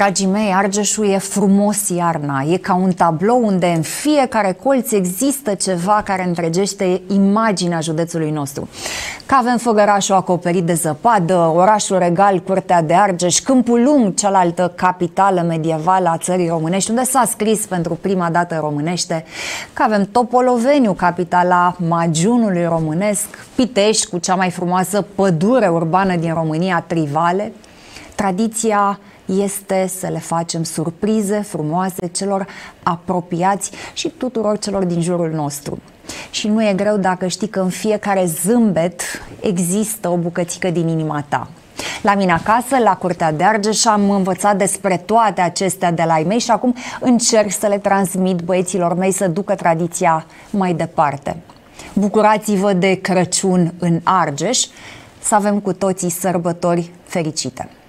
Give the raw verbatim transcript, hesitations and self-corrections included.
Dragii mei, Argeșul e frumos iarna, e ca un tablou unde în fiecare colț există ceva care întregește imaginea județului nostru. Că avem Făgărașul acoperit de zăpadă, orașul regal, Curtea de Argeș, Câmpul Lung, cealaltă capitală medievală a țării românești, unde s-a scris pentru prima dată românește, că avem Topoloveniu, capitala Magiunului românesc, Pitești, cu cea mai frumoasă pădure urbană din România, Trivale. Tradiția este să le facem surprize frumoase celor apropiați și tuturor celor din jurul nostru. Și nu e greu dacă știi că în fiecare zâmbet există o bucățică din inima ta. La mine acasă, la Curtea de Argeș, am învățat despre toate acestea de la ei mei și acum încerc să le transmit băieților mei să ducă tradiția mai departe. Bucurați-vă de Crăciun în Argeș, să avem cu toții sărbători fericite!